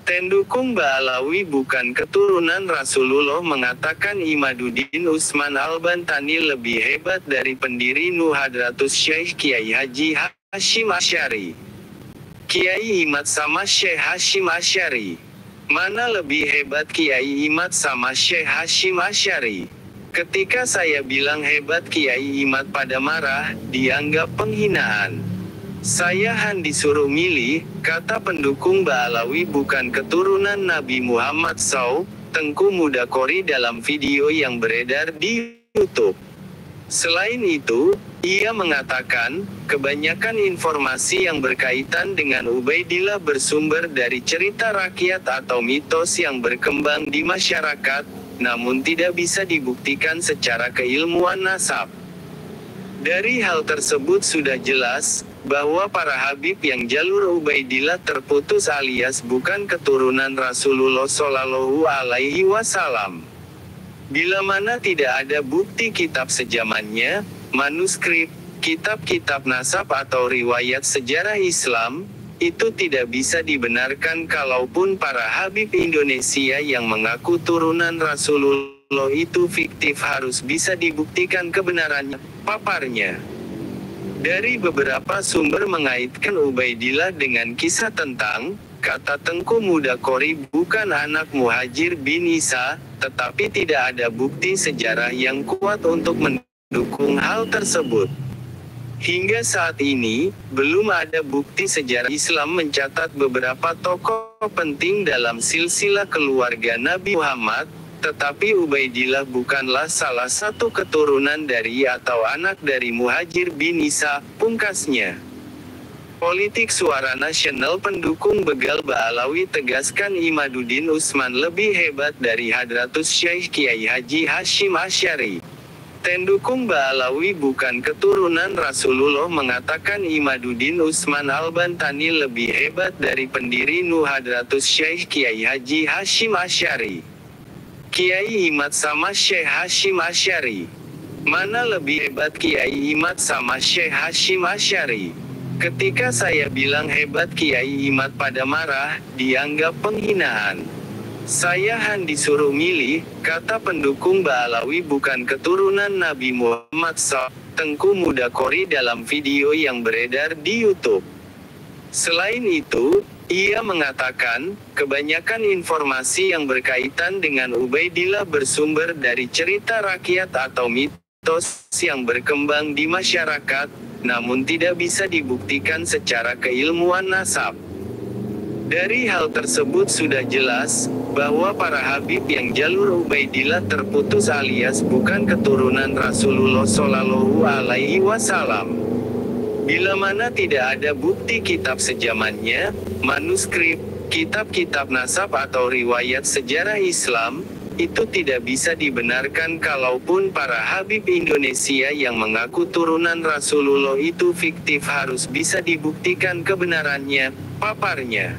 Tendukung Ba'alawi bukan keturunan Rasulullah mengatakan Imaduddin Usman Al-Bantani lebih hebat dari pendiri Nuhadratus Syekh Kiai Haji Hashim Asy'ari. Kiai Imad sama Syekh Hashim Asy'ari. Mana lebih hebat Kiai Imad sama Syekh Hashim Asy'ari? Ketika saya bilang hebat Kiai Imad pada marah, dianggap penghinaan. Saya disuruh milih, kata pendukung Ba'alawi bukan keturunan Nabi Muhammad SAW, Tengku Mudakori dalam video yang beredar di YouTube. Selain itu, ia mengatakan, kebanyakan informasi yang berkaitan dengan Ubaidillah bersumber dari cerita rakyat atau mitos yang berkembang di masyarakat, namun tidak bisa dibuktikan secara keilmuan nasab. Dari hal tersebut sudah jelas, bahwa para habib yang jalur Ubaidillah terputus alias bukan keturunan Rasulullah Shallallahu Alaihi Wasallam. Bila mana tidak ada bukti kitab sejamannya, manuskrip, kitab-kitab nasab atau riwayat sejarah Islam, itu tidak bisa dibenarkan kalaupun para habib Indonesia yang mengaku turunan Rasulullah itu fiktif harus bisa dibuktikan kebenarannya, paparnya. Dari beberapa sumber mengaitkan Ubaidillah dengan kisah tentang, kata Tengku Mudakori bukan anak Muhajir bin Isa, tetapi tidak ada bukti sejarah yang kuat untuk mendukung hal tersebut. Hingga saat ini, belum ada bukti sejarah Islam mencatat beberapa tokoh penting dalam silsilah keluarga Nabi Muhammad, tetapi Ubaidillah bukanlah salah satu keturunan dari atau anak dari Muhajir bin Isa, pungkasnya. Politik Suara Nasional pendukung begal Ba'alawi tegaskan Imaduddin Usman lebih hebat dari Hadratus Syekh Kiai Haji Hashim Asy'ari. Tendukung Ba'alawi bukan keturunan Rasulullah mengatakan Imaduddin Usman Al-Bantani lebih hebat dari pendiri Nuhadratus Syekh Kiai Haji Hashim Asy'ari. Kiai Imad sama Syekh Hashim Asy'ari. Mana lebih hebat Kiai Imad sama Syekh Hashim Asy'ari? Ketika saya bilang hebat Kiai Imad pada marah, dianggap penghinaan. Saya disuruh milih, kata pendukung Ba'alawi bukan keturunan Nabi Muhammad SAW, Tengku Mudakori dalam video yang beredar di YouTube. Selain itu, ia mengatakan, kebanyakan informasi yang berkaitan dengan Ubaidillah bersumber dari cerita rakyat atau mitos yang berkembang di masyarakat, namun tidak bisa dibuktikan secara keilmuan nasab. Dari hal tersebut sudah jelas, bahwa para habib yang jalur Ubaidillah terputus alias bukan keturunan Rasulullah Shallallahu Alaihi Wasallam. Bila mana tidak ada bukti kitab sejamannya, manuskrip, kitab-kitab nasab atau riwayat sejarah Islam, itu tidak bisa dibenarkan kalaupun para habib Indonesia yang mengaku turunan Rasulullah itu fiktif harus bisa dibuktikan kebenarannya, paparnya.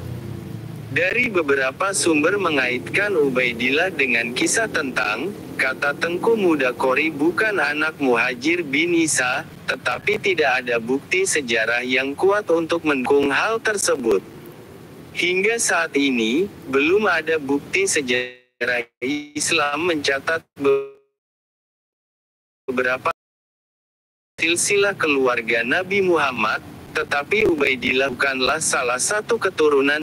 Dari beberapa sumber mengaitkan Ubaidillah dengan kisah tentang, kata Tengku Mudakori bukan anak Muhajir bin Isa, tetapi tidak ada bukti sejarah yang kuat untuk mendukung hal tersebut. Hingga saat ini, belum ada bukti sejarah Islam mencatat beberapa silsilah keluarga Nabi Muhammad, tetapi Ubaidillah bukanlah salah satu keturunan